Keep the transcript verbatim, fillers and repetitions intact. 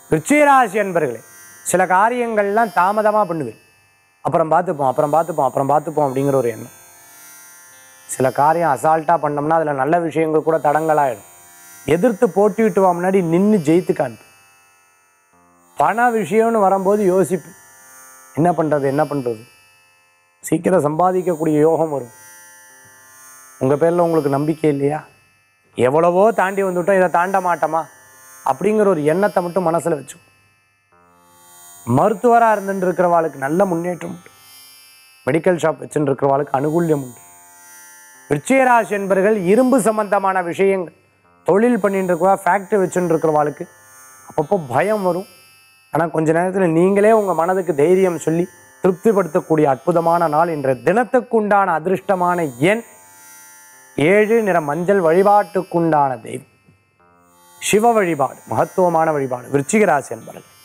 விருச்சிகராசி என்பர்களே, சில காரியங்கள்லாம் தாமதமாக பண்ணுவேன், அப்புறம் பார்த்துப்போம் அப்புறம் பார்த்துப்போம் அப்புறம் பார்த்துப்போம் அப்படிங்கிற ஒரு எண்ணம். சில காரியம் அசால்ட்டாக பண்ணோம்னா அதில் நல்ல விஷயங்கள் கூட தடங்களாயிடும். எதிர்த்து போட்டிவிட்டு வா முன்னாடி நின்று ஜெயித்து காண்பு. பண விஷயம்னு வரும்போது யோசிப்பு, என்ன பண்ணுறது என்ன பண்ணுறது. சீக்கிரம் சம்பாதிக்கக்கூடிய யோகம் வரும். உங்கள் பேரில் உங்களுக்கு நம்பிக்கை இல்லையா? எவ்வளவோ தாண்டி வந்துவிட்டோம், இதை தாண்ட மாட்டோமா அப்படிங்கிற ஒரு எண்ணத்தை மட்டும் மனசில் வச்சு. மருத்துவராக இருந்துட்டு இருக்கிறவாளுக்கு நல்ல முன்னேற்றம் உண்டு. மெடிக்கல் ஷாப் வச்சுட்டு இருக்கிறவாளுக்கு அனுகூல்யம் உண்டு. விருச்சிகராசி என்பர்கள் இரும்பு சம்பந்தமான விஷயங்கள் தொழில் பண்ணிட்டு இருக்கவா, ஃபேக்ட்ரி வச்சுட்டு இருக்கிறவாளுக்கு அப்பப்போ பயம் வரும். ஆனால் கொஞ்ச நேரத்தில் நீங்களே உங்கள் மனதுக்கு தைரியம் சொல்லி திருப்திப்படுத்தக்கூடிய அற்புதமான நாள். இன்றைய தினத்துக்குண்டான அதிர்ஷ்டமான எண் ஏழு. நிற மஞ்சள். வழிபாட்டுக்குண்டான தெய்வம் சிவ வழிபாடு, மகத்துவமான வழிபாடு. விருச்சிகராசி என்பர்கள்.